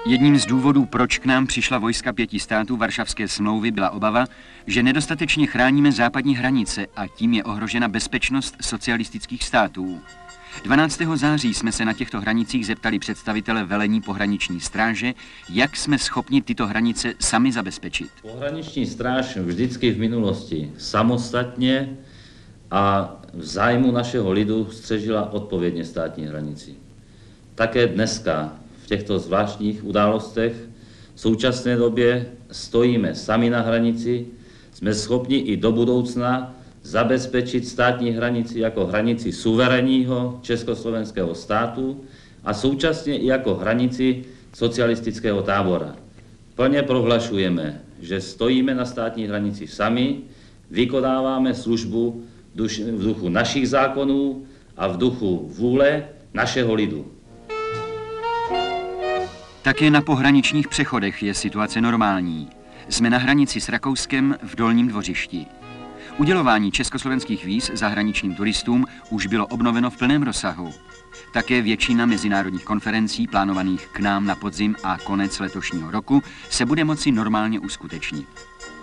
Jedním z důvodů, proč k nám přišla vojska 5 států Varšavské smlouvy, byla obava, že nedostatečně chráníme západní hranice a tím je ohrožena bezpečnost socialistických států. 12. září jsme se na těchto hranicích zeptali představitele velení pohraniční stráže, jak jsme schopni tyto hranice sami zabezpečit. Pohraniční stráž vždycky v minulosti samostatně a v zájmu našeho lidu střežila odpovědně státní hranici. Také dneska v těchto zvláštních událostech v současné době stojíme sami na hranici, jsme schopni i do budoucna zabezpečit státní hranici jako hranici suverénního československého státu a současně i jako hranici socialistického tábora. Plně prohlašujeme, že stojíme na státní hranici sami, vykonáváme službu v duchu našich zákonů a v duchu vůle našeho lidu. Také na pohraničních přechodech je situace normální. Jsme na hranici s Rakouskem v Dolním Dvořišti. Udělování československých víz zahraničním turistům už bylo obnoveno v plném rozsahu. Také většina mezinárodních konferencí plánovaných k nám na podzim a konec letošního roku se bude moci normálně uskutečnit.